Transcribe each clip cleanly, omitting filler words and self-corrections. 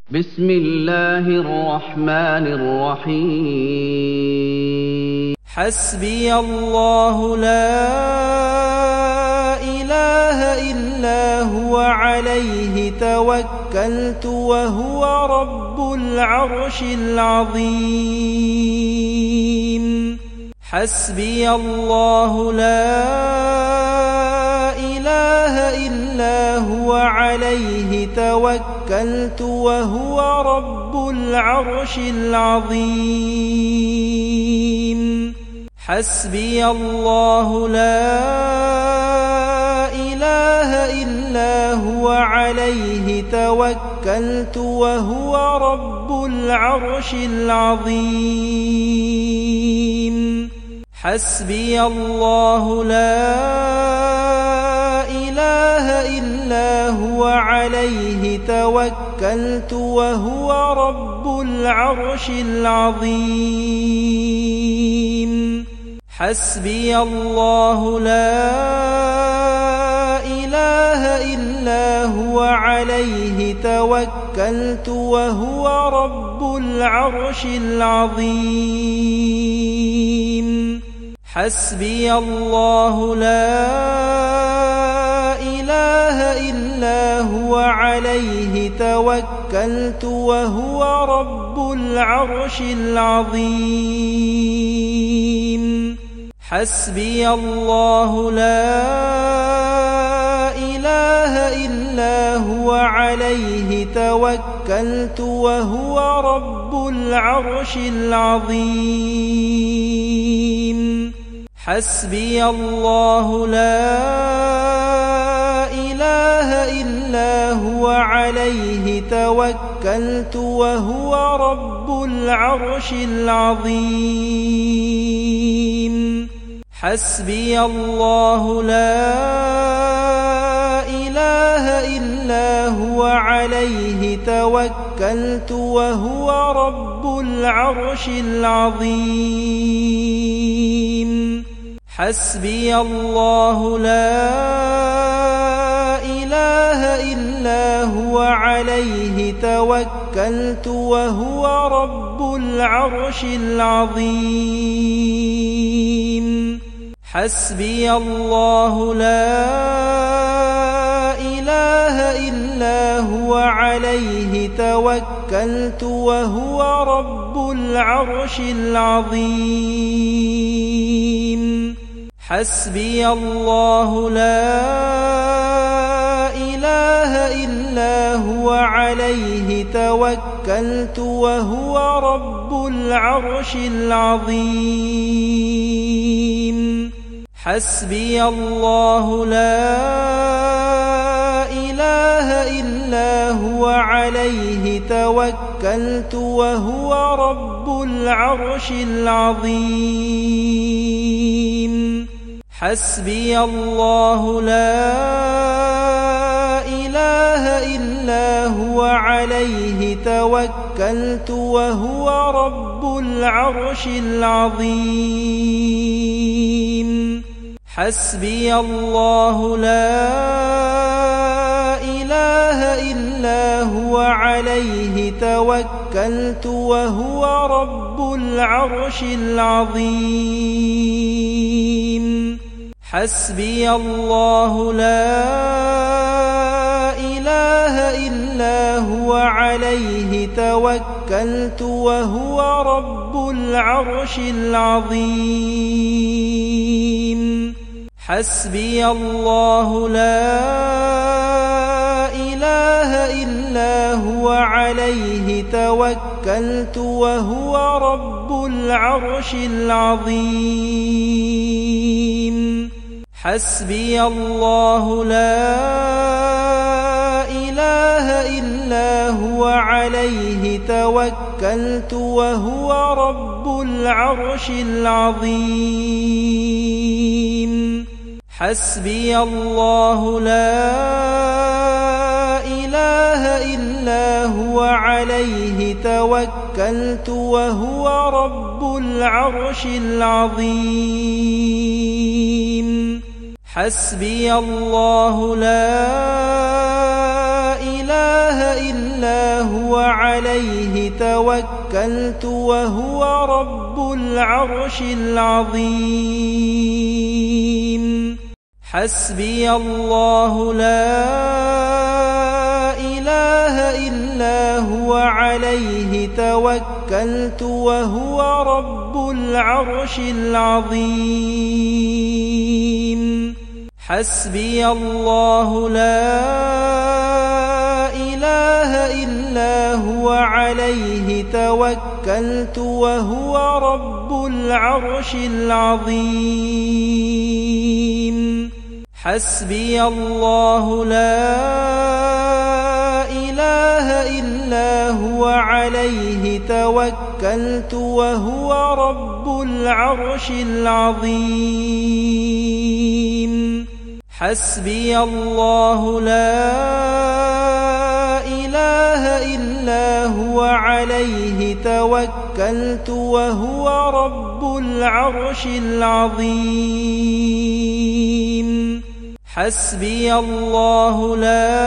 بسم الله الرحمن الرحيم حسبي الله لا إله إلا هو عليه توكلت وهو رب العرش العظيم حسبي الله لا إله إلا هو عليه توكلت وهو رب العرش العظيم حسبي الله لا إله إلا هو عليه توكلت وهو رب العرش العظيم حسبي الله لا إله إلا هو عليه توكلت وهو رب العرش العظيم حسبي الله لا إله إلا هو عليه توكلت وهو رب العرش العظيم حسبي الله لا إله إلا هو عليه توكلت وهو رب العرش العظيم حسبي الله لا إله إلا هو عليه توكلت وهو رب العرش العظيم حسبي الله لا إله إلا هو عليه توكلت وهو رب العرش العظيم حسبي الله لا إله إلا هو عليه توكلت وهو رب العرش العظيم حسبي الله لا إله إلا هو عليه توكلت وهو رب العرش العظيم حسبي الله لا إله إلا هو عليه توكلت وهو رب العرش العظيم حسبي الله لا إله إلا هو عليه توكلت وهو رب العرش العظيم حسبي الله لا إله إلا هو عليه توكلت وهو رب العرش العظيم حسبي الله لا إله إلا هو عليه توكلت وهو رب العرش العظيم حسبي الله لا إله إلا هو عليه توكلت وهو رب العرش العظيم حسبي الله لا إله إلا هو عليه توكلت وهو رب العرش العظيم حسبي الله لا إله إلا هو عليه توكلت وهو رب العرش العظيم حسبي الله لا إله إلا هو عليه توكلت وهو رب العرش العظيم حسبي الله لا إله إلا هو عليه توكلت وهو رب العرش العظيم حسبي الله لا إله إلا هو عليه توكلت وهو رب العرش العظيم حسبي الله لا إله إلا هو عليه توكلت وهو رب العرش العظيم حسبي الله لا إله إلا هو عليه توكلت وهو رب العرش العظيم حسبي الله لا إله إلا هو عليه توكلت وهو رب العرش العظيم حسبي الله لا إله إلا هو عليه توكلت وهو رب العرش العظيم حسبي الله لا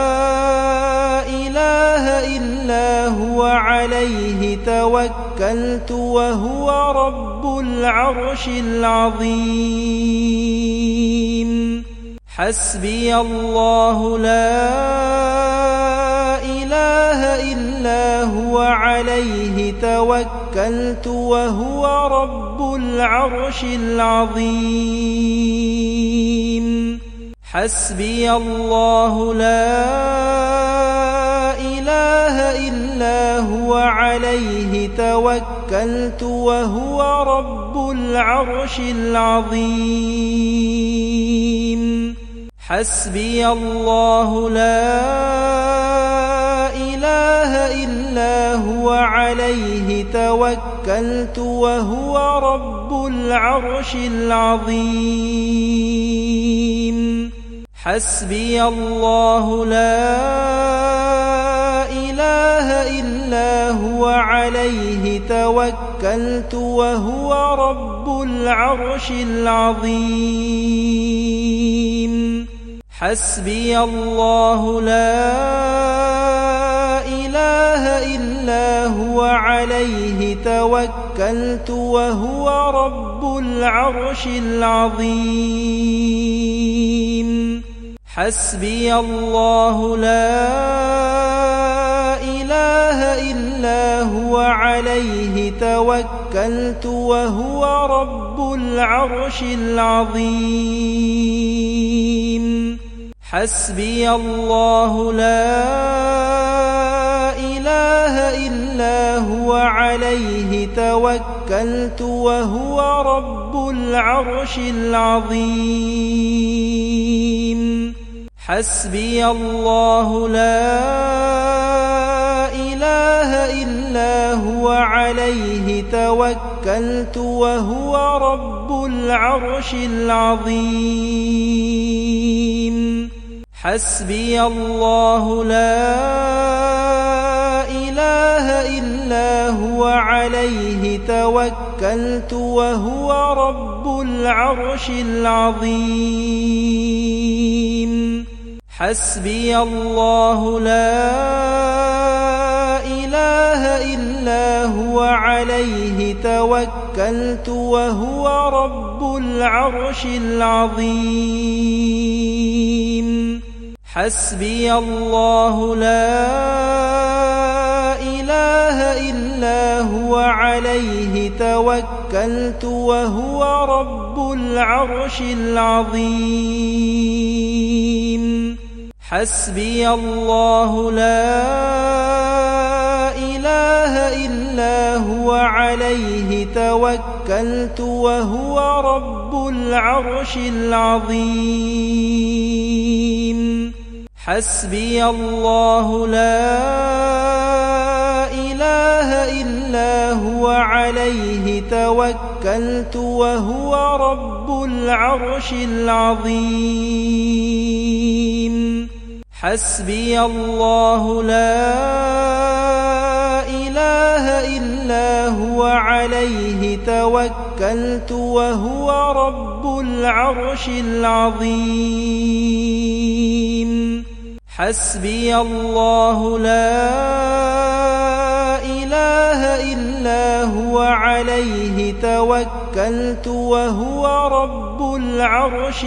إله إلا هو عليه توكلت وهو رب العرش العظيم حسبي الله لا إله إلا هو عليه توكلت وهو رب العرش العظيم حسبي الله لا إله إلا هو عليه توكلت وهو رب العرش العظيم حسبي الله لا إله إلا هو عليه توكلت وهو رب العرش العظيم حسبي الله لا إله إلا هو عليه توكلت وهو رب العرش العظيم حسبي الله لا إله إلا هو عليه توكلت وهو رب العرش العظيم حسبي الله لا إله إلا هو عليه توكلت وهو رب العرش العظيم حسبي الله لا إله إلا هو عليه توكلت وهو رب العرش العظيم حسبي الله لا إله إلا هو عليه توكلت وهو رب العرش العظيم حسبي الله لا إله إلا هو عليه توكلت وهو رب العرش العظيم حسبي الله لا إله إلا هو عليه توكلت وهو رب العرش العظيم حسبي الله لا إله إلا هو عليه توكلت وهو رب العرش العظيم حسبي الله لا إله إلا هو عليه توكلت وهو رب العرش العظيم حسبي الله لا إله إلا هو عليه توكلت وهو رب العرش العظيم حسبي الله لا إله إلا هو عليه توكلت وهو رب العرش العظيم حسبي الله لا إله إلا هو عليه توكلت وهو رب العرش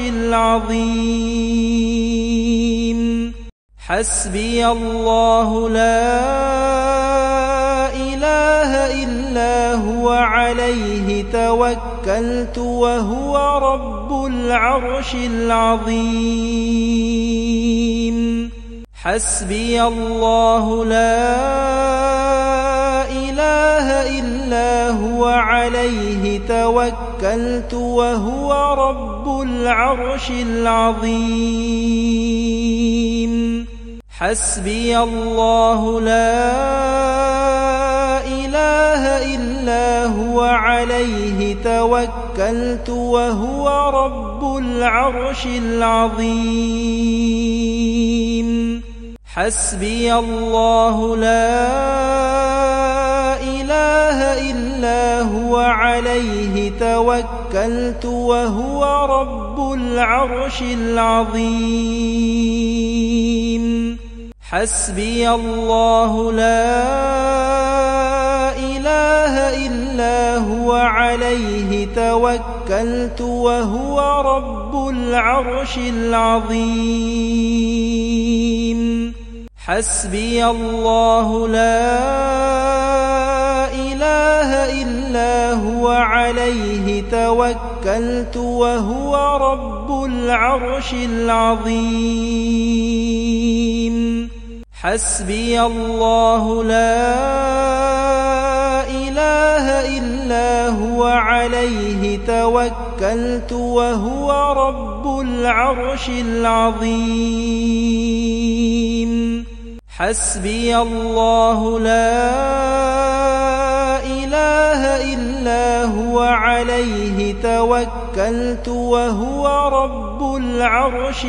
العظيم حسبي الله لا إله إلا هو عليه توكلت وهو رب العرش العظيم حسبي الله لا إله إلا هو عليه توكلت وهو رب العرش العظيم حسبي الله لا إله إلا هو عليه توكلت وهو رب العرش العظيم حسبي الله لا إله إلا هو عليه توكلت وهو رب العرش العظيم حسبي الله لا إله إلا هو عليه توكلت وهو رب العرش العظيم حسبي الله لا إله إلا هو عليه توكلت وهو رب العرش العظيم حسبي الله لا إله إلا هو عليه توكلت وهو رب العرش العظيم حسبي الله لا إله إلا هو عليه توكلت وهو رب العرش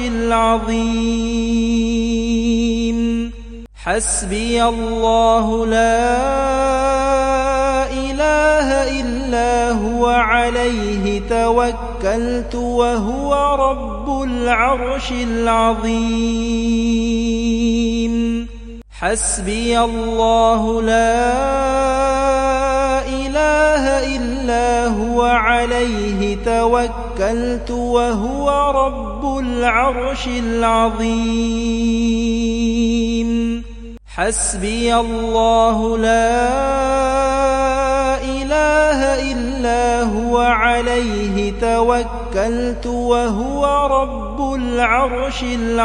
العظيم حسبي الله لا إله إلا هو عليه توكلت وهو رب العرش العظيم حسبي الله لا إله إلا هو عليه توكلت وهو رب العرش العظيم حسبي الله لا إله إلا هو عليه توكلت وهو رب العرش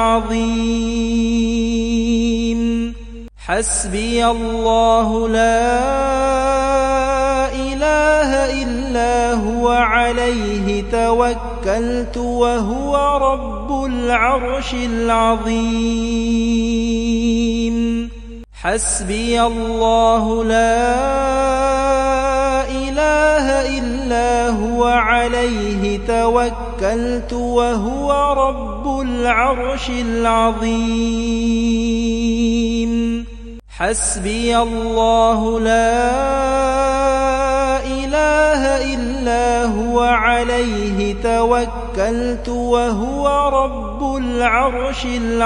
العظيم حسبي الله لا إله إلا هو عليه توكلت وهو رب العرش العظيم حسبي الله لا إله إلا هو عليه توكلت وهو رب العرش العظيم حسبي الله لا إله إلا هو عليه توكلت وهو رب العرش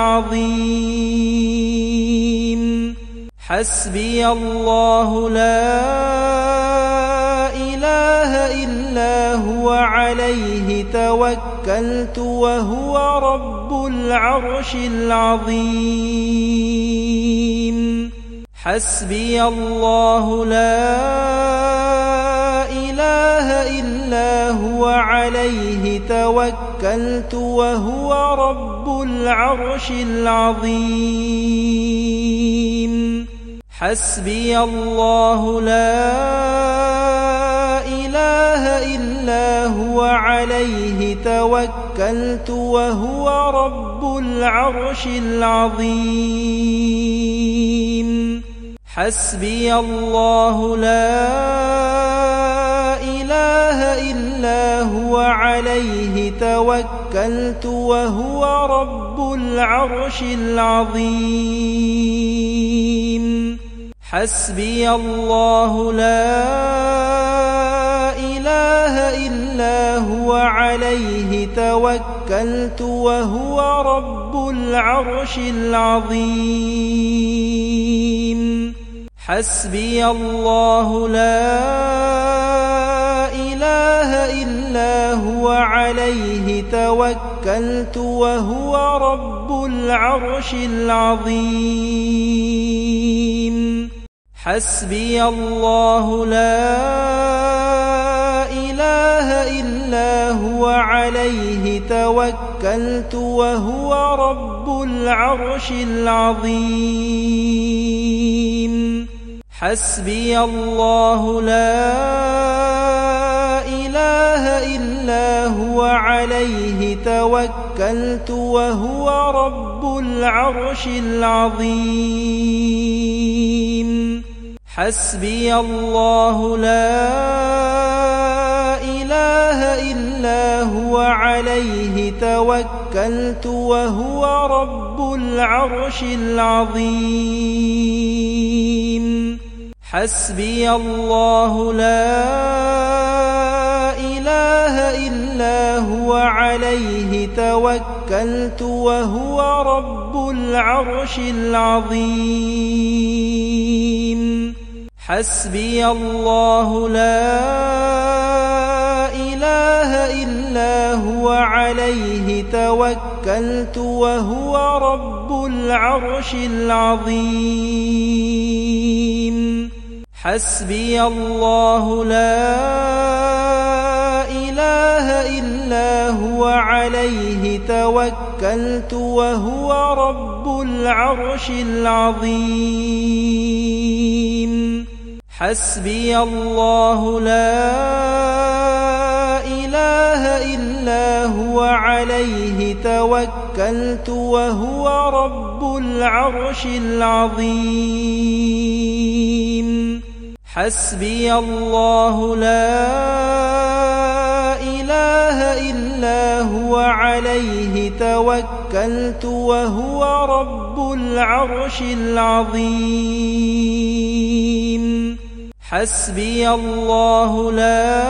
العظيم حسبي الله لا إله إلا هو عليه توكلت وهو رب العرش العظيم حسبي الله لا إله إلا هو عليه توكلت وهو رب العرش العظيم حسبي الله لا إله إلا هو عليه توكلت وهو رب العرش العظيم حسبي الله لا إله إلا هو عليه توكلت وهو رب العرش العظيم حسبي الله لا إله إلا هو عليه توكلت وهو رب العرش العظيم حسبي الله لا إله إلا هو عليه توكلت وهو رب العرش العظيم حسبي الله لا إله إلا هو عليه توكلت وهو رب العرش العظيم حسبي الله لا إله إلا هو عليه توكلت وهو رب العرش العظيم حسبي الله لا إله إلا هو عليه توكلت وهو رب العرش العظيم حسبي الله لا إله إلا هو عليه توكلت وهو رب العرش العظيم حسبي الله لا إله إلا هو عليه توكلت وهو رب العرش العظيم حسبي الله لا إله إلا هو عليه توكلت وهو رب العرش العظيم حسبي الله لا إله إلا هو عليه توكلت وهو رب العرش العظيم حسبي الله لا إله إلا هو عليه توكلت وهو رب العرش العظيم حسبي الله لا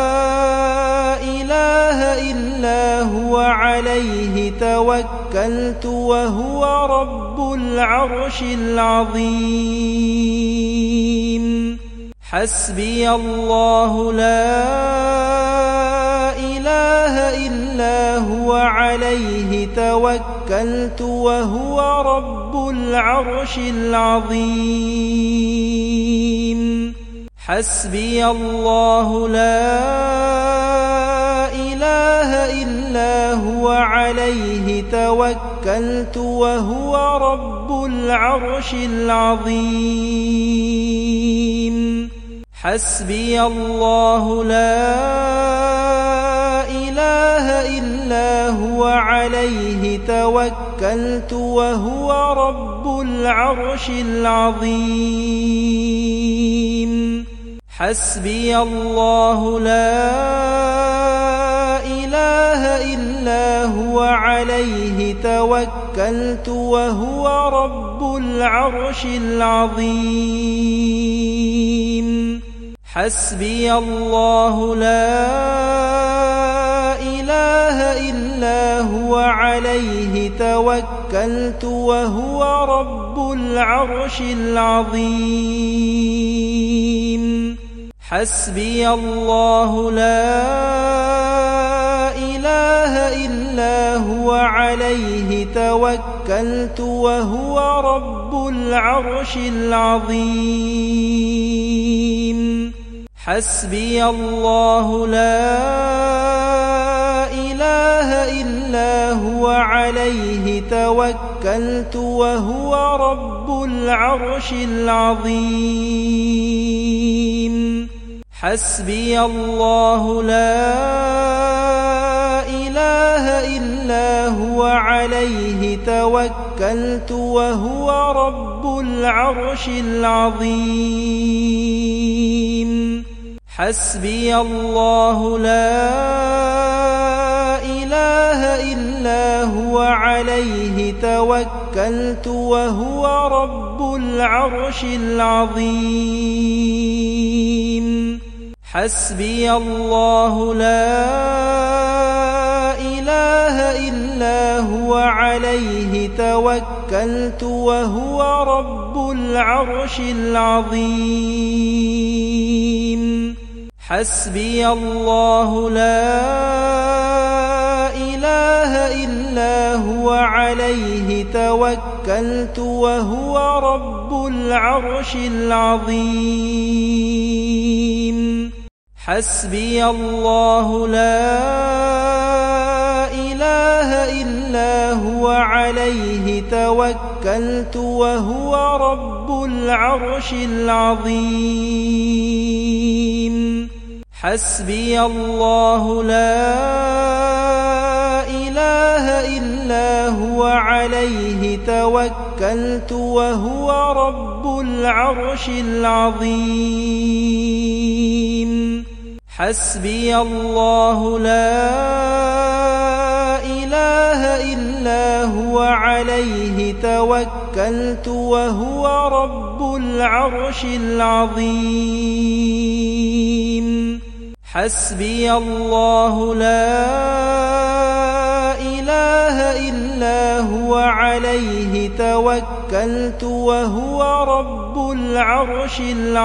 إله إلا هو عليه توكلت وهو رب العرش العظيم حسبي الله لا إله إلا هو عليه توكلت وهو رب العرش العظيم حسبي الله لا إله إلا هو عليه توكلت وهو رب العرش العظيم حسبي الله لا إله إلا هو عليه توكلت وهو رب العرش العظيم حسبي الله لا إله إلا هو عليه توكلت وهو رب العرش العظيم حسبي الله لا إله إلا هو عليه توكلت وهو رب العرش العظيم حسبي الله لا إله إلا هو عليه توكلت وهو رب العرش العظيم حسبي الله لا إله إلا هو عليه توكلت وهو رب العرش العظيم حسبي الله لا إله إلا هو عليه توكلت وهو رب العرش العظيم حسبي الله لا إله إلا هو عليه توكلت وهو رب العرش العظيم حسبي الله لا إله إلا هو عليه توكلت وهو رب العرش العظيم حسبي الله لا إله إلا هو عليه توكلت وهو رب العرش العظيم حسبي الله لا إله إلا هو عليه توكلت وهو رب العرش العظيم حسبي الله لا إله إلا هو عليه توكلت وهو رب العرش العظيم حسبي الله لا إله إلا هو عليه توكلت وهو رب العرش العظيم حسبي الله لا إله إلا هو عليه توكلت وهو رب العرش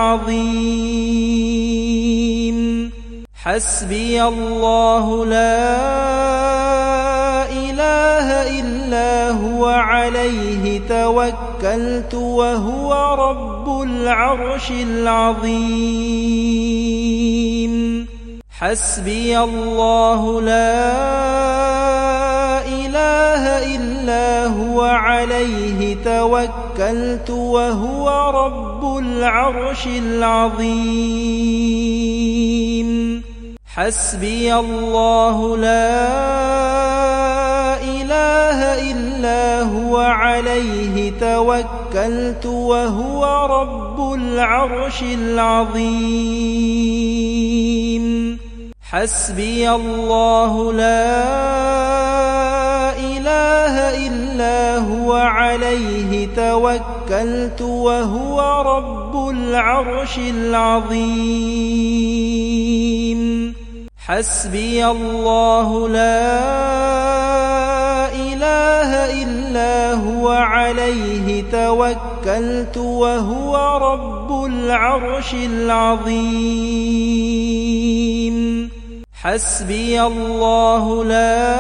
العظيم حسبي الله لا إله إلا هو عليه توكلت وهو رب العرش العظيم حسبي الله لا إله إلا هو عليه توكلت وهو رب العرش العظيم حسبي الله لا إله إلا هو عليه توكلت وهو رب العرش العظيم حسبي الله لا إله إلا هو عليه توكلت وهو رب العرش العظيم حسبي الله لا إله إلا هو عليه توكلت وهو رب العرش العظيم حسبي الله لا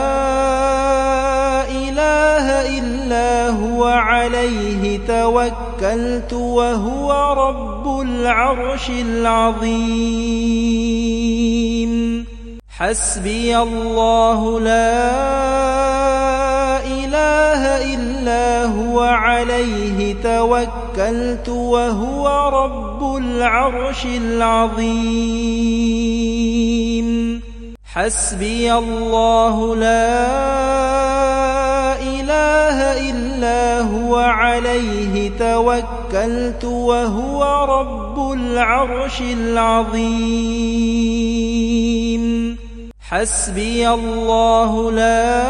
إله إلا هو عليه توكلت وهو رب العرش العظيم حسبي الله لا إله إلا هو عليه توكلت وهو رب العرش العظيم حسبي الله لا إله إلا هو عليه توكلت وهو رب العرش العظيم حسبي الله لا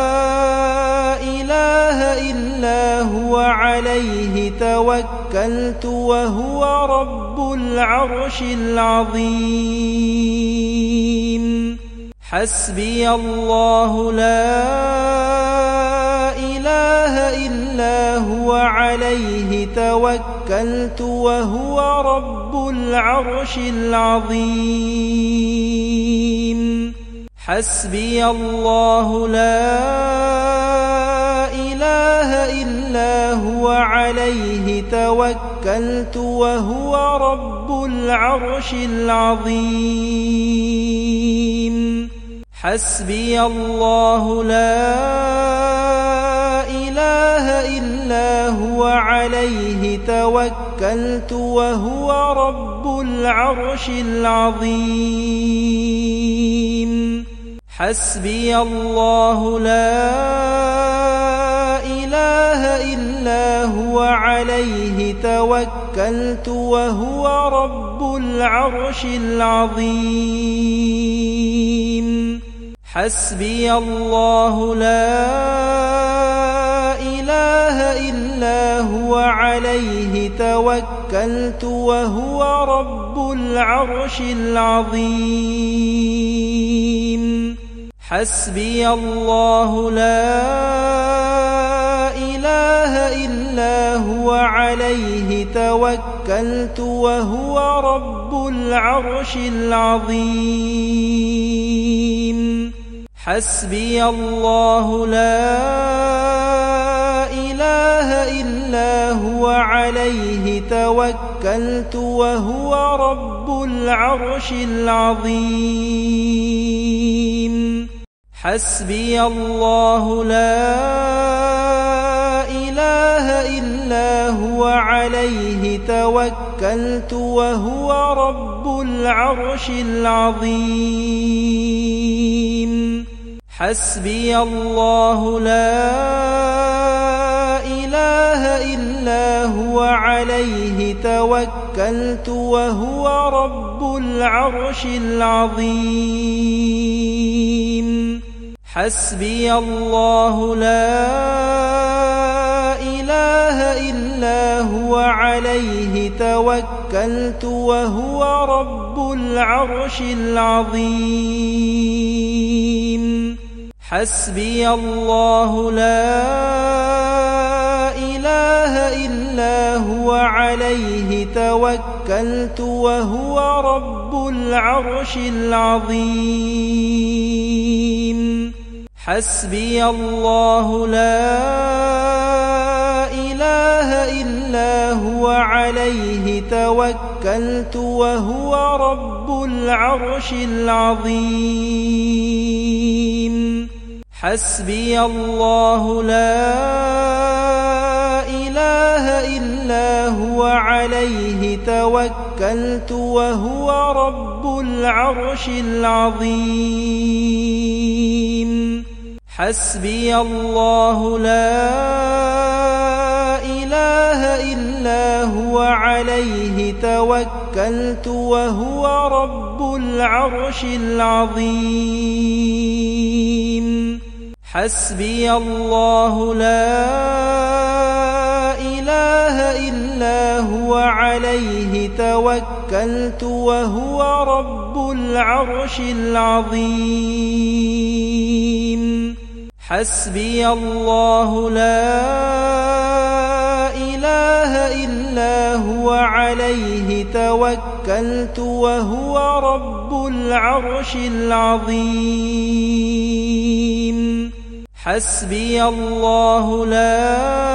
إله إلا هو عليه توكلت وهو رب العرش العظيم حسبي الله لا إله إلا هو عليه توكلت وهو رب العرش العظيم حسبي الله لا إله إلا هو عليه توكلت وهو رب العرش العظيم حسبي الله لا إله إلا هو عليه توكلت وهو رب العرش العظيم حسبي الله لا إله إلا هو عليه توكلت وهو رب العرش العظيم حسبي الله لا إله إلا إلا هو عليه توكلت وهو رب العرش العظيم حسبي الله لا إله إلا هو عليه توكلت وهو رب العرش العظيم حسبي الله لا إله إلا هو عليه توكلت وهو رب العرش العظيم حسبي الله لا إله إلا هو عليه توكلت وهو رب العرش العظيم حسبي الله لا إله إلا هو عليه توكلت وهو رب العرش العظيم حسبي الله لا إله إلا هو عليه توكلت وهو رب العرش العظيم حسبي الله لا إله إلا هو عليه توكلت وهو رب العرش العظيم حسبي الله لا إله إلا هو عليه توكلت وهو رب العرش العظيم حسبي الله لا إله إلا هو عليه توكلت وهو رب العرش العظيم حسبي الله لا إله إلا هو عليه توكلت وهو رب العرش العظيم حسبي الله لا إله إلا هو عليه توكلت وهو رب العرش العظيم حسبي الله لا إله إلا هو عليه توكلت وهو رب العرش العظيم حسبي الله لا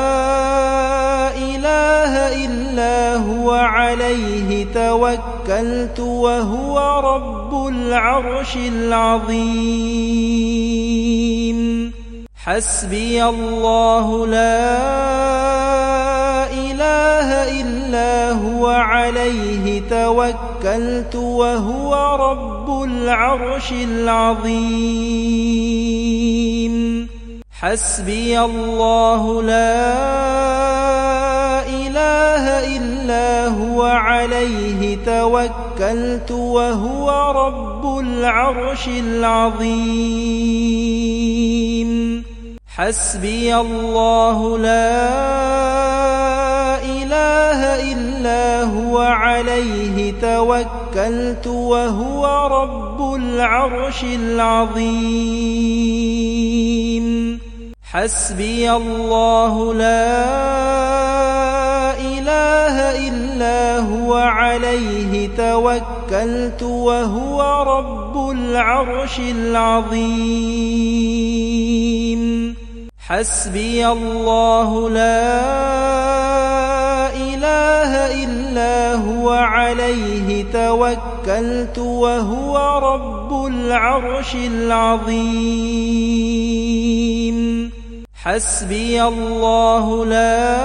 إله إلا هو عليه توكلت وهو رب العرش العظيم حسبي الله لا إله إلا هو عليه توكلت وهو رب العرش العظيم حسبي الله لا إله إلا هو عليه توكلت وهو رب العرش العظيم حسبي الله لا إله إلا هو عليه توكلت وهو رب العرش العظيم حسبي الله لا إله إلا هو عليه توكلت وهو رب العرش العظيم حسبي الله لا إله إلا هو عليه توكلت وهو رب العرش العظيم حسبي الله لا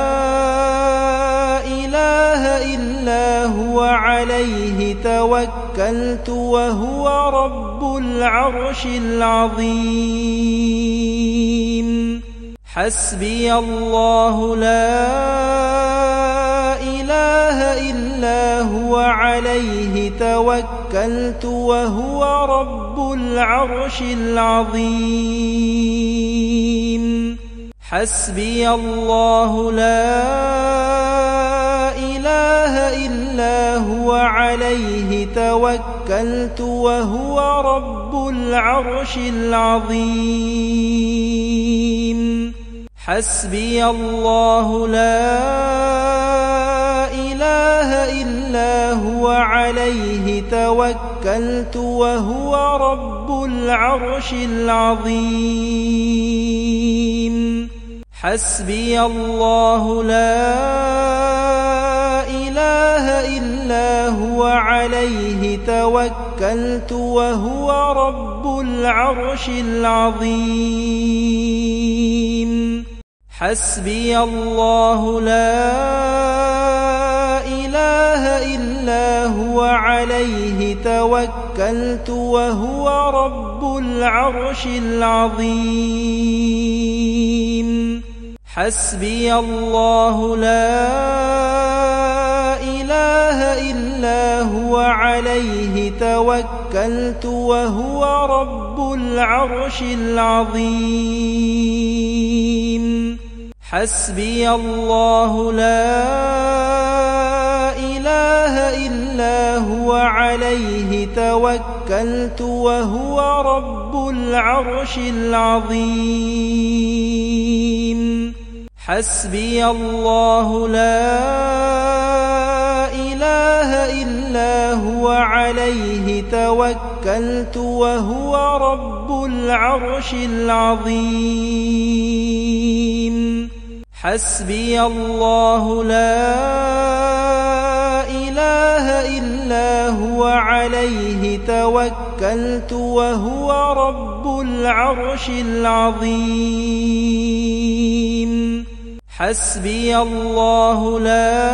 إله إلا هو عليه توكلت وهو رب العرش العظيم حسبي الله لا إله إلا هو عليه توكلت وهو رب العرش العظيم حسبي الله لا إله إلا هو عليه توكلت وهو رب العرش العظيم حسبي الله لا إله إلا هو عليه توكلت وهو رب العرش العظيم حسبي الله لا إله إلا هو عليه توكلت وهو رب العرش العظيم حسبي الله لا إله إلا هو عليه توكلت وهو رب العرش العظيم حسبي الله لا إله إلا هو عليه توكلت وهو رب العرش العظيم حسبي الله لا إله إلا هو عليه توكلت وهو رب العرش العظيم حسبي الله لا إله إلا هو عليه توكلت وهو رب العرش العظيم حسبي الله لا إله إلا هو عليه توكلت وهو رب العرش العظيم حسبي الله لا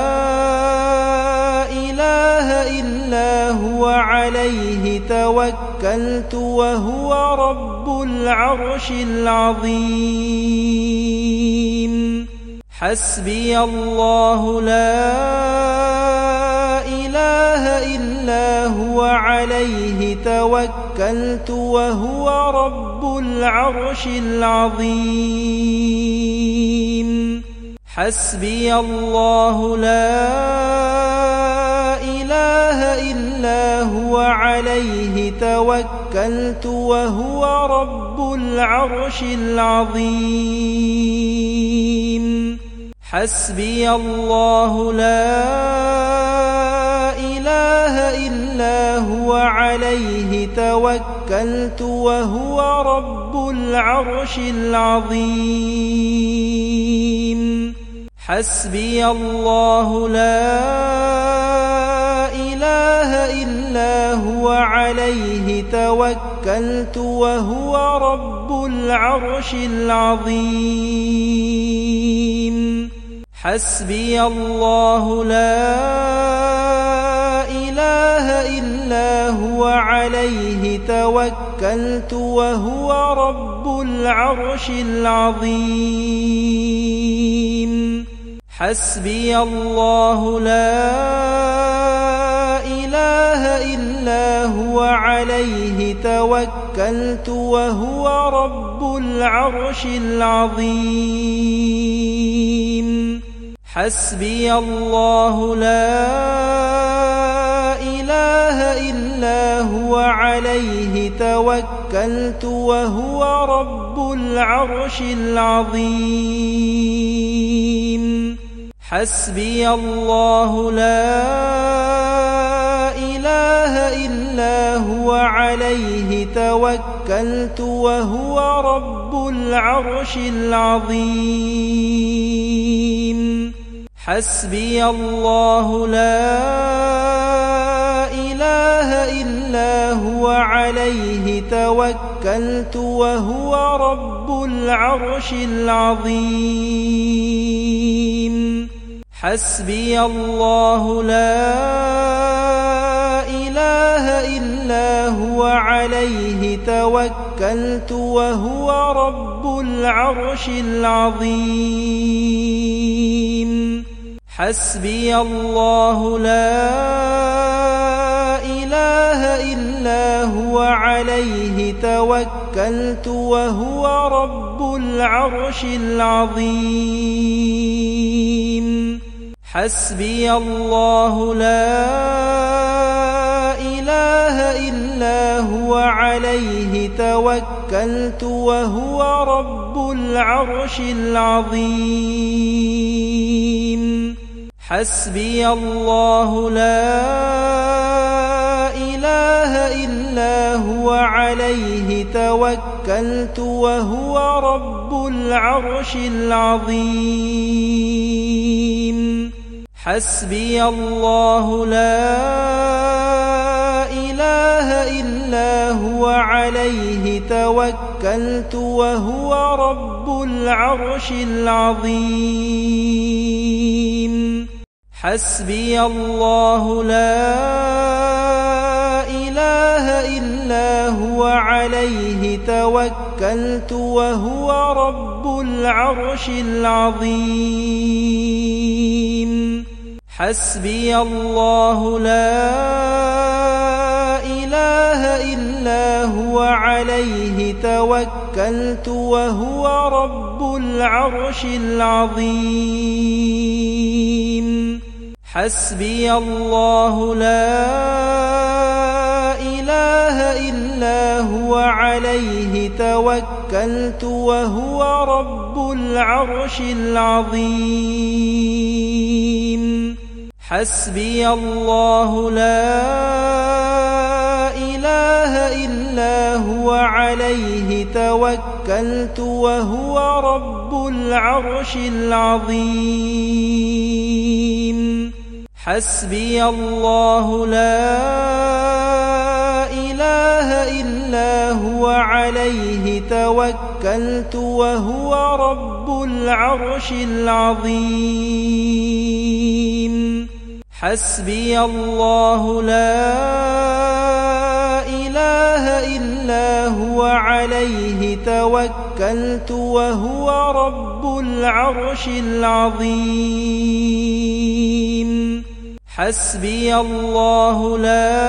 إله إلا هو عليه توكلت وهو رب العرش العظيم حسبي الله لا إله إلا هو عليه توكلت وهو رب العرش العظيم حسبي الله لا إله إلا هو عليه توكلت وهو رب العرش العظيم حسبي الله لا إله إلا هو عليه توكلت وهو رب العرش العظيم حسبي الله لا إله إلا هو عليه توكلت وهو رب العرش العظيم حسبي الله لا إله إلا هو عليه توكلت وهو رب العرش العظيم حسبي الله لا إله إلا هو عليه توكلت وهو رب العرش العظيم حسبي الله لا إله إلا هو عليه توكلت وهو رب العرش العظيم حسبي الله لا إله إلا هو عليه توكلت وهو رب العرش العظيم حسبي الله لا إله إلا هو عليه توكلت وهو رب العرش العظيم حسبي الله لا إله إلا هو عليه توكلت وهو رب العرش العظيم حسبي الله لا إله إلا هو عليه توكلت وهو رب العرش العظيم حسبي الله لا إله إلا هو عليه توكلت وهو رب العرش العظيم حسبي الله لا إله إلا هو عليه توكلت وهو رب العرش العظيم حسبي الله لا إله إلا هو عليه توكلت وهو رب العرش العظيم حسبي الله لا إله إلا هو عليه توكلت وهو رب العرش العظيم حسبي الله لا إله إلا هو عليه توكلت وهو رب العرش العظيم حسبي الله لا إله إلا هو عليه توكلت وهو رب العرش العظيم حسبي الله لا إله إلا هو عليه توكلت وهو رب العرش العظيم حسبي الله لا إله إلا هو عليه توكلت وهو رب العرش العظيم حسبي الله لا إله إلا هو عليه توكلت وهو رب العرش العظيم حسبي الله لا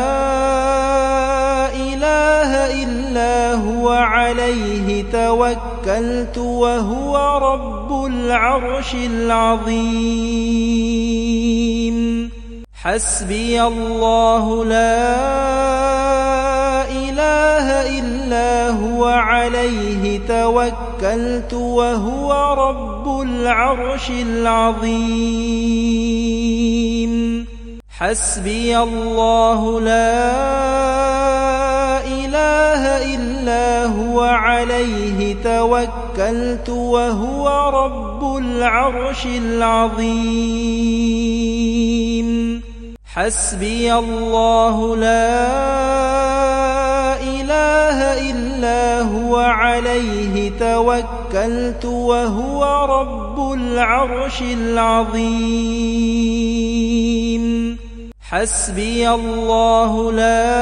إله إلا هو عليه توكلت وهو رب العرش العظيم حسبي الله لا إله إلا هو عليه توكلت وهو رب العرش العظيم حسبي الله لا إله إلا هو عليه توكلت وهو رب العرش العظيم حسبي الله لا إله إلا هو عليه توكلت وهو رب العرش العظيم حسبي الله لا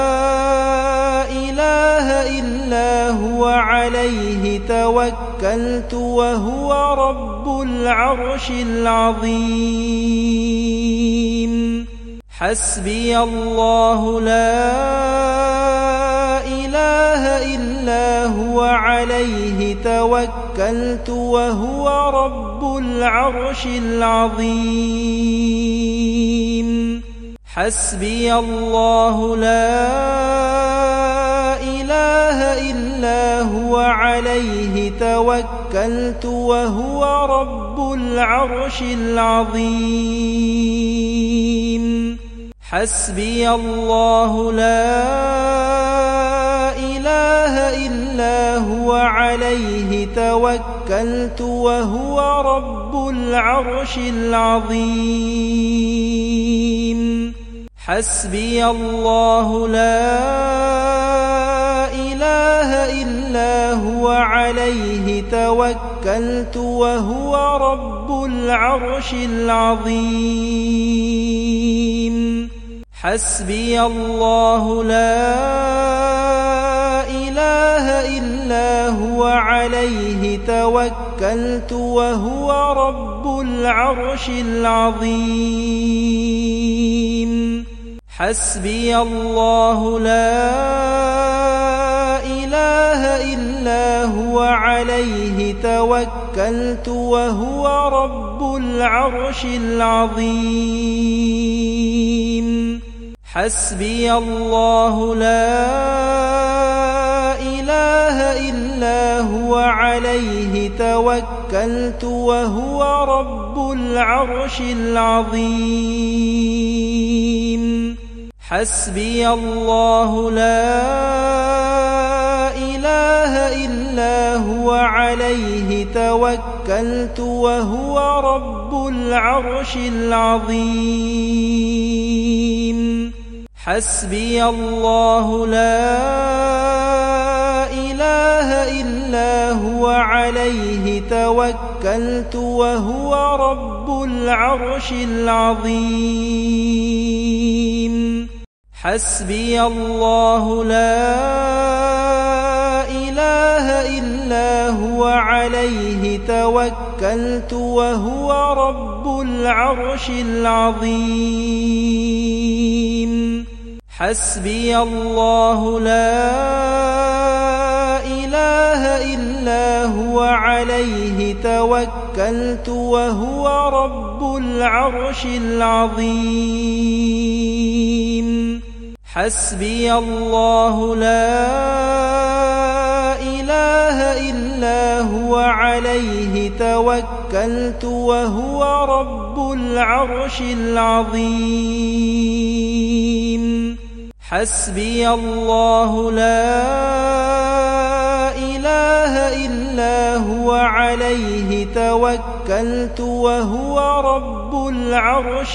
إله إلا هو عليه توكلت وهو رب العرش العظيم حسبي الله لا إله إلا هو عليه توكلت وهو رب العرش العظيم حسبي الله لا إله إلا هو عليه توكلت وهو رب العرش العظيم حسبي الله لا إله إلا هو عليه توكلت وهو رب العرش العظيم حسبي الله لا إله إلا هو عليه توكلت وهو رب العرش العظيم حسبي الله لا إله إلا هو عليه توكلت وهو رب العرش العظيم حسبي الله لا إله إلا هو عليه توكلت وهو رب العرش العظيم حسبي الله لا إله إلا هو عليه توكلت وهو رب العرش العظيم حسبي الله لا إله إلا هو عليه توكلت وهو رب العرش العظيم حسبي الله لا إله إلا هو عليه توكلت وهو رب العرش العظيم حسبي الله لا إله إلا هو عليه توكلت وهو رب العرش العظيم حسبي الله لا إله إلا هو عليه توكلت وهو رب العرش العظيم حسبي الله لا إله إلا هو عليه توكلت وهو رب العرش العظيم حسبي الله لا إله إلا هو عليه توكلت وهو رب العرش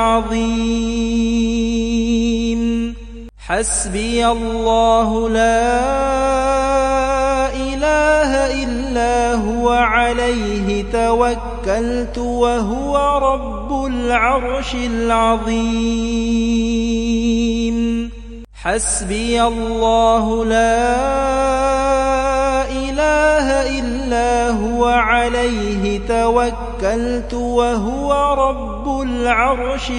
العظيم حسبي الله لا إله إلا هو عليه توكلت وهو رب العرش العظيم حسبي الله لا إله إلا هو عليه توكلت وهو رب العرش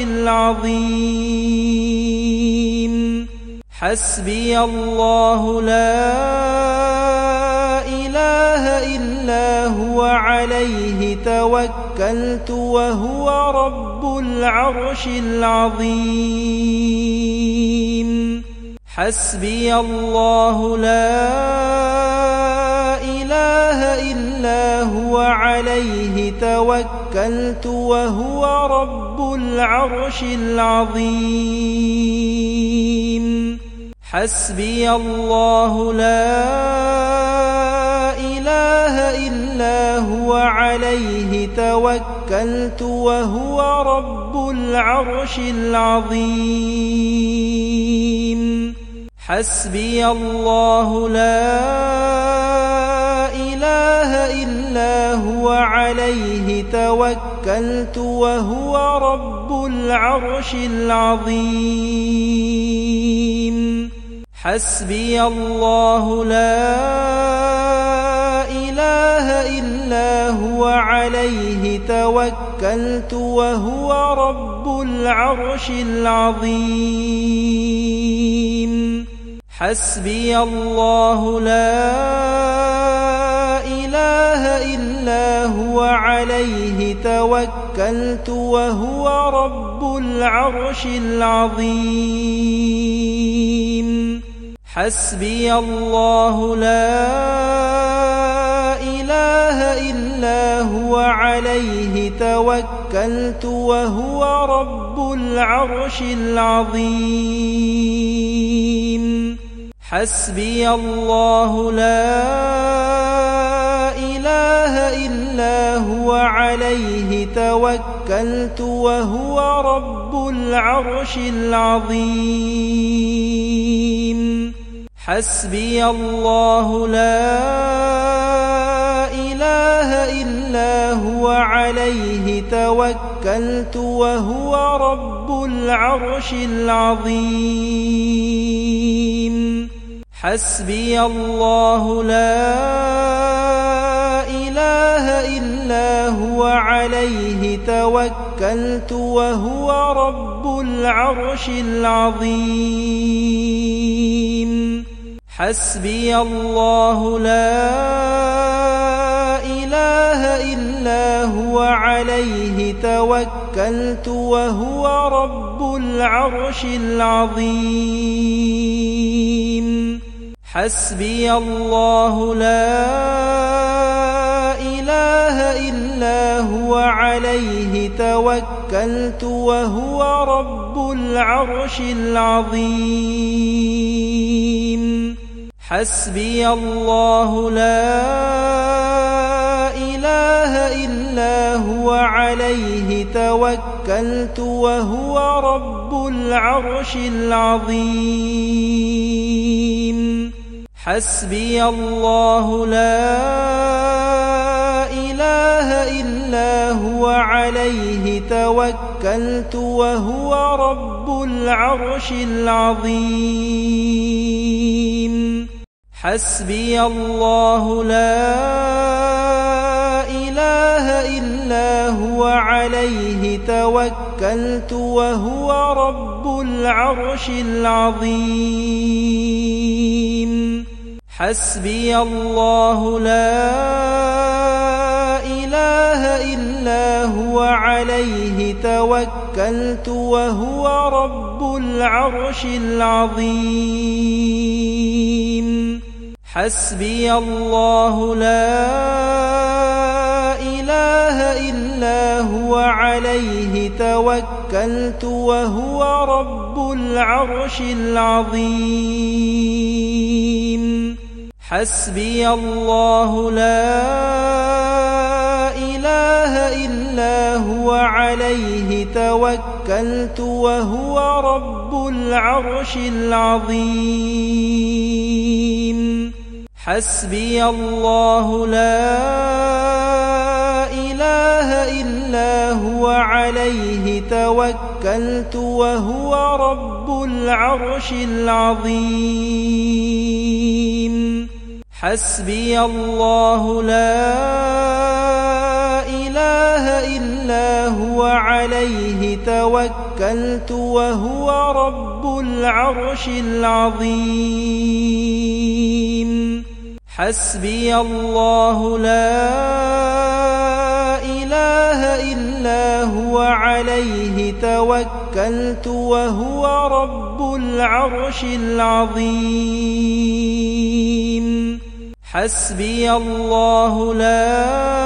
العظيم حسبي الله لا إله إلا هو عليه توكلت وهو رب العرش العظيم حسبي الله لا إله إلا هو عليه توكلت وهو رب العرش العظيم حسبي الله لا إله إلا هو عليه توكلت وهو رب العرش العظيم حسبي الله لا إله إلا هو عليه توكلت وهو رب العرش العظيم حسبي الله لا إله إلا هو عليه توكلت وهو رب العرش العظيم حسبي الله لا إله إلا هو عليه توكلت وهو رب العرش العظيم حسبي الله لا إله إلا هو عليه توكلت وهو رب العرش العظيم حسبي الله لا إله إلا هو عليه توكلت وهو رب العرش العظيم حسبي الله لا إله إلا هو عليه توكلت وهو رب العرش العظيم حسبي الله لا إله إلا هو عليه توكلت وهو رب العرش العظيم حسبي الله لا إله إلا هو عليه توكلت وهو رب العرش العظيم حسبي الله لا إله إلا هو عليه توكلت وهو رب العرش العظيم حسبي الله لا إله إلا هو عليه توكلت وهو رب العرش العظيم حسبي الله لا إله إلا هو عليه توكلت وهو رب العرش العظيم حسبي الله لا إله إلا هو عليه توكلت وهو رب العرش العظيم حسبي الله لا إله إلا هو عليه توكلت وهو رب العرش العظيم حسبي الله لا إله إلا هو عليه توكلت وهو رب العرش العظيم حسبي الله لا إله إلا هو عليه توكلت وهو رب العرش العظيم حسبي الله لا إله إلا هو عليه توكلت وهو رب العرش العظيم حسبي الله لا إله إلا هو عليه توكلت وهو رب العرش العظيم حسبي الله لا إله إلا هو عليه توكلت وهو رب العرش العظيم حسبي الله لا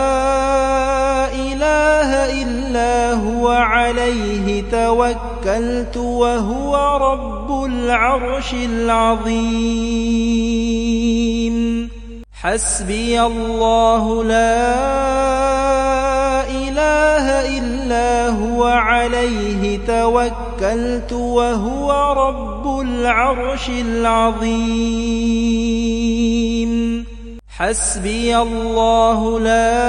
إله إلا هو عليه توكلت وهو رب العرش العظيم حسبي الله لا إله إلا هو عليه توكلت وهو رب العرش العظيم حسبي الله لا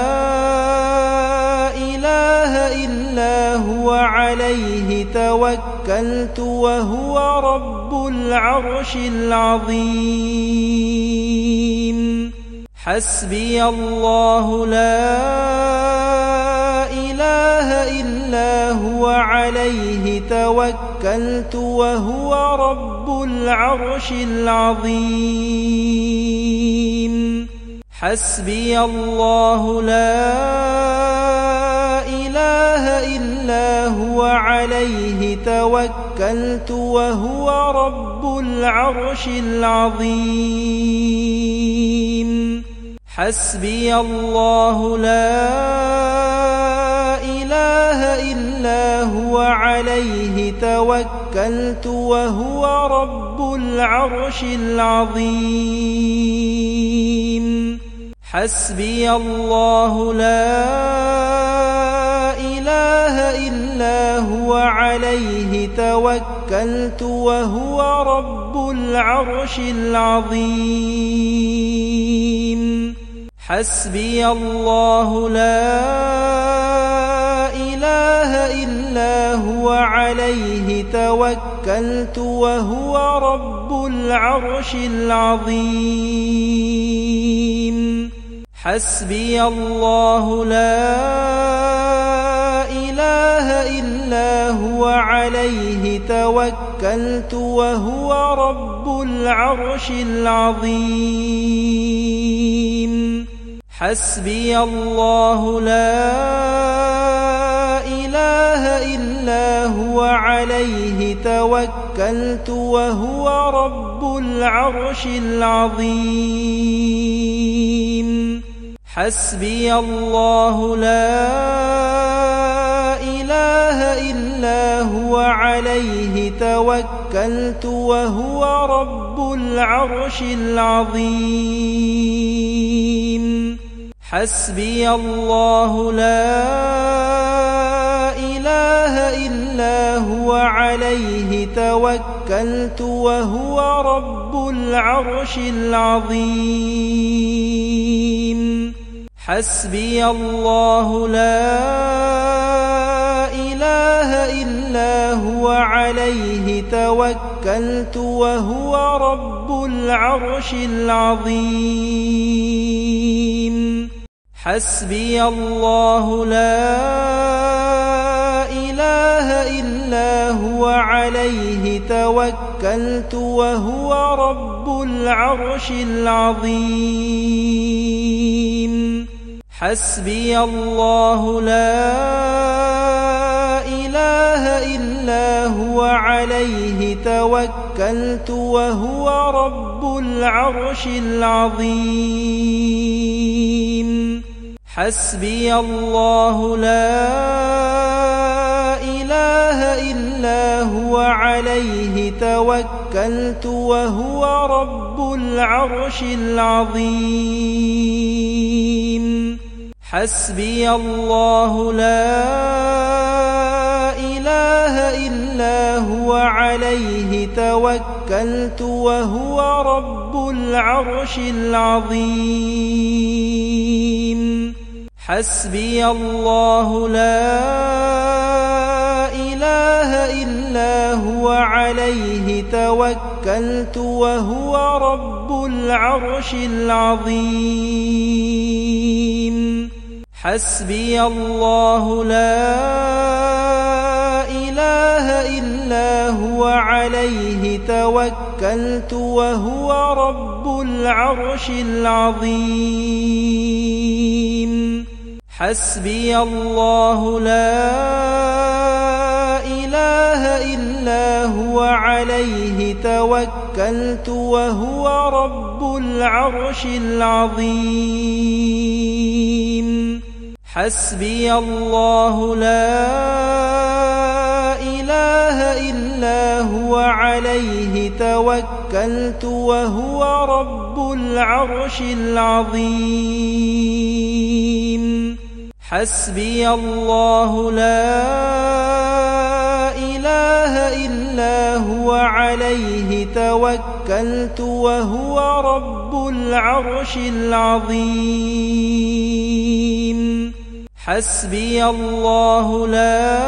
إله إلا هو عليه توكلت وهو رب العرش العظيم حسبي الله لا إله إلا هو عليه توكلت وهو رب العرش العظيم حسبي الله لا إله إلا هو عليه توكلت وهو رب العرش العظيم حسبي الله لا إله إلا هو عليه توكلت وهو رب العرش العظيم حسبي الله لا إله إلا هو عليه توكلت وهو رب العرش العظيم حسبي الله لا إله إلا هو عليه توكلت وهو رب العرش العظيم حسبي الله لا إله إلا هو عليه توكلت وهو رب العرش العظيم حسبي الله لا إله إلا هو عليه توكلت وهو رب العرش العظيم حسبي الله لا إله إلا هو عليه توكلت وهو رب العرش العظيم حسبي الله لا إله إلا هو عليه توكلت وهو رب العرش العظيم حسبي الله لا إله إلا هو عليه توكلت وهو رب العرش العظيم حسبي الله لا إله إلا هو عليه توكلت وهو رب العرش العظيم حسبي الله لا إله إلا هو عليه توكلت وهو رب العرش العظيم حسبي الله لا إله إلا هو عليه توكلت وهو رب العرش العظيم حسبي الله لا إله إلا هو عليه توكلت وهو رب العرش العظيم حسبي الله لا إله إلا هو عليه توكلت وهو رب العرش العظيم حسبي الله لا إله إلا هو عليه توكلت وهو رب العرش العظيم حسبي الله لا إله إلا هو عليه توكلت وهو رب العرش العظيم حسبي الله لا إله إلا هو عليه توكلت وهو رب العرش العظيم حسبي الله لا إله إلا هو عليه توكلت وهو رب العرش العظيم حسبي الله لا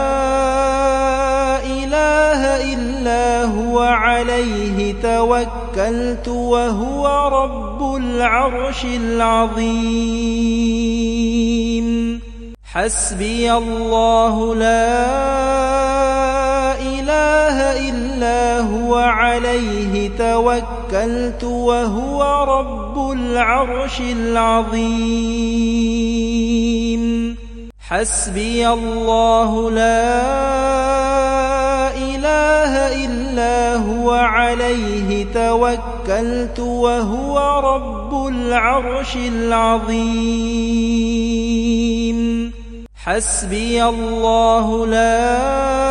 إله إلا هو عليه توكلت وهو رب العرش العظيم حسبي الله لا إله إلا هو عليه توكلت وهو رب العرش العظيم حسبي الله لا إله إلا هو عليه توكلت وهو رب العرش العظيم حسبي الله لا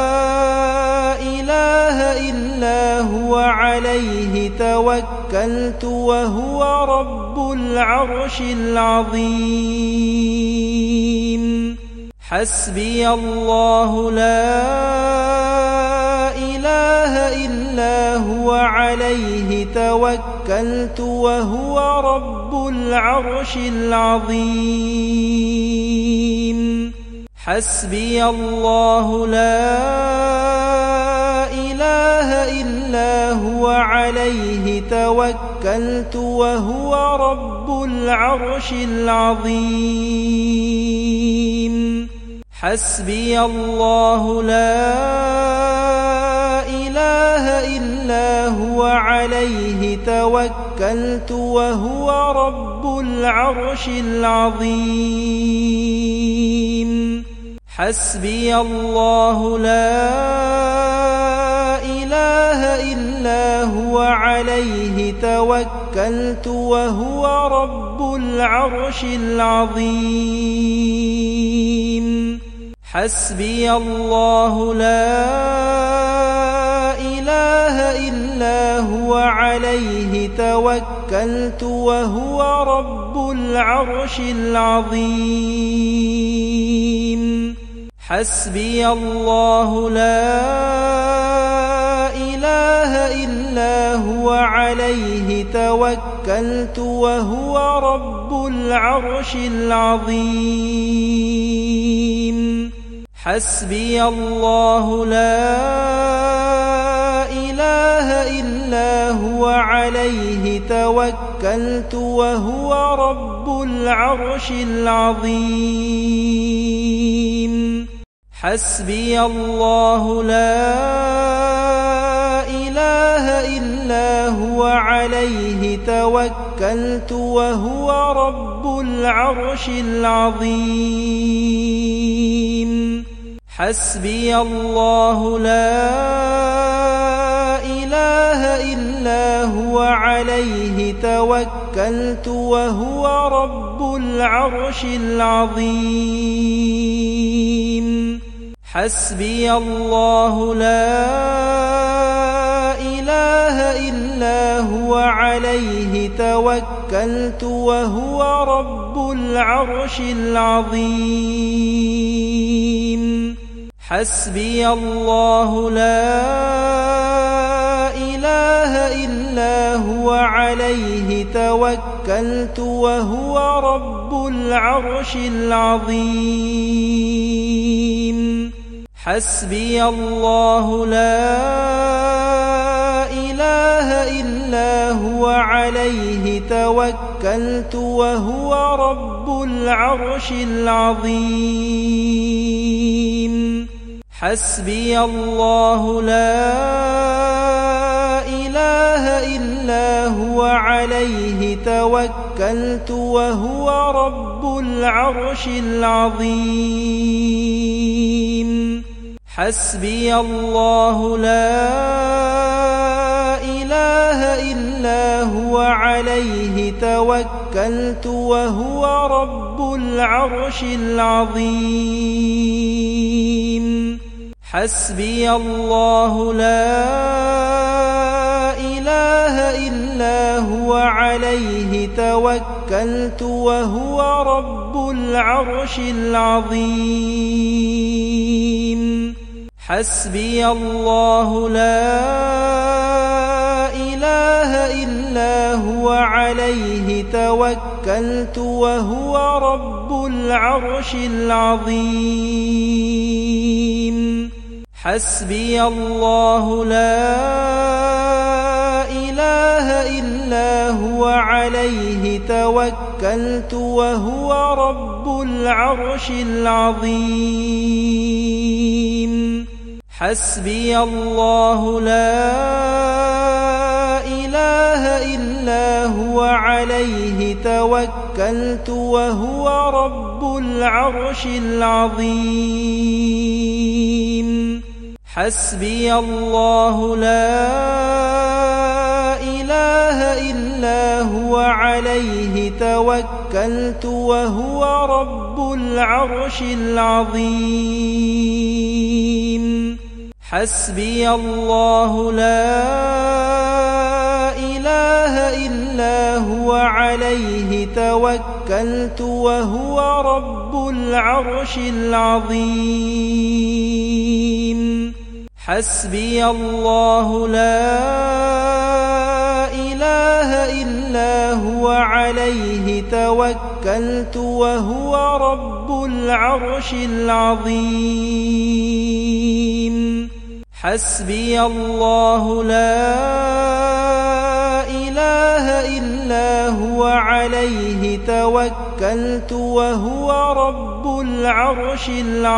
إله إلا هو عليه توكلت وهو رب العرش العظيم حسبي الله لا إله إلا هو عليه توكلت وهو رب العرش العظيم حسبي الله لا إله إلا هو عليه توكلت وهو رب العرش العظيم حسبي الله لا إله إلا هو عليه توكلت وهو رب العرش العظيم حسبي الله لا إله إلا هو عليه توكلت وهو رب العرش العظيم حسبي الله لا إله إلا هو عليه توكلت وهو رب العرش العظيم حسبي الله لا إله إلا هو عليه توكلت وهو رب العرش العظيم حسبي الله لا إله إلا هو عليه توكلت وهو رب العرش العظيم حسبي الله لا إله إلا هو عليه توكلت وهو رب العرش العظيم حسبي الله لا إله إلا هو عليه توكلت وهو رب العرش العظيم حسبي الله لا إله إلا هو عليه توكلت وهو رب العرش العظيم حسبي الله لا إله إلا هو عليه توكلت وهو رب العرش العظيم حسبي الله لا إله إلا هو عليه توكلت وهو رب العرش العظيم حسبي الله لا إله إلا هو عليه توكلت وهو رب العرش العظيم حسبي الله لا إله إلا هو عليه توكلت وهو رب العرش العظيم حسبي الله لا إله إلا هو عليه توكلت وهو رب العرش العظيم حسبي الله لا إله إلا هو عليه توكلت وهو رب العرش العظيم حسبي الله لا إله إلا هو عليه توكلت وهو رب العرش العظيم حسبي الله لا إله إلا هو عليه توكلت وهو رب العرش العظيم حسبي الله لا إله إلا هو عليه توكلت وهو رب العرش العظيم حسبي الله لا إله إلا هو عليه توكلت وهو رب العرش العظيم حسبي الله لا إله إلا هو عليه توكلت وهو رب العرش العظيم حسبي الله لا إله إلا هو عليه توكلت وهو رب العرش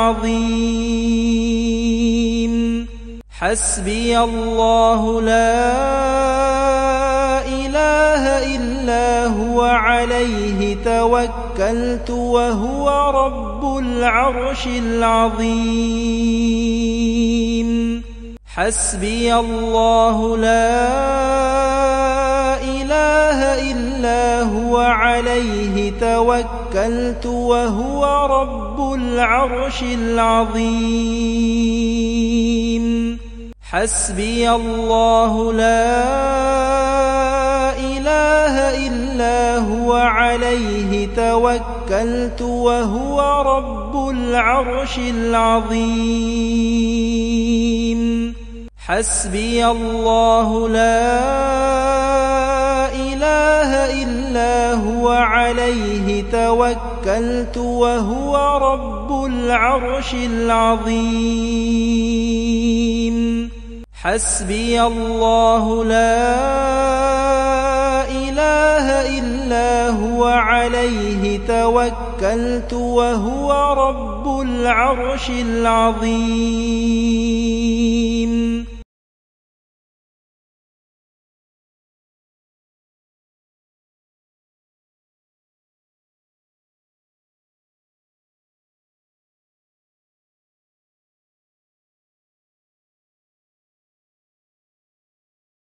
العظيم حسبي الله لا إله إلا هو عليه توكلت وهو رب العرش العظيم حسبي الله لا إله إلا هو عليه توكلت وهو رب العرش العظيم حسبي الله لا إله إلا هو عليه توكلت وهو رب العرش العظيم حسبي الله لا إله إلا هو عليه توكلت وهو رب العرش العظيم حسبي الله لا إله إلا هو عليه توكلت وهو رب العرش العظيم